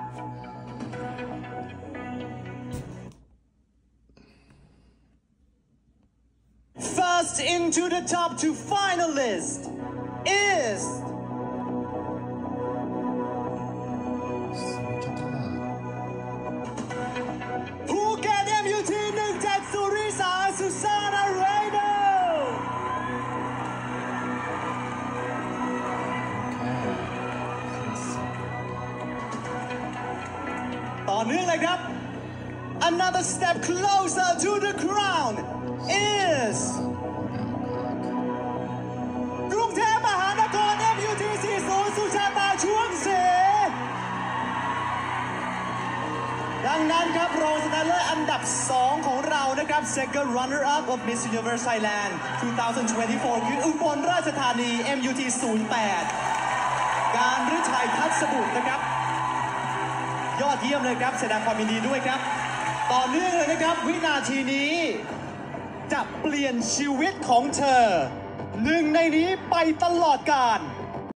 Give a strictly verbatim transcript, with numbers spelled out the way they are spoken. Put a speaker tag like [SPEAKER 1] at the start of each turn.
[SPEAKER 1] First into the top two finalists is Phuket เอ็ม ยู ที หนึ่งเจ็ดสุริสาสุสานาเรโดต่อเนื่องเลยครับ Another step closer to the crown is กรุงเทพมหานคร เอ็ม ยู ที สี่สิบ สุชาตาช่วงเสดังนั้นครับรองชนะเลิศอันดับสองของเรานะครับ Second Runner Up of Miss Universe Thailand สองพันยี่สิบสี่คืออุบลราชธานี เอ็ม ยู ที ศูนย์แปด การฤทัยทัศบุตรนะครับยอดเยี่ยมเลยครับแสดงความยินดีด้วยครับต่อเนื่องเลยนะครับวินาทีนี้จะเปลี่ยนชีวิตของเธอหนึ่งในนี้ไปตลอดกาล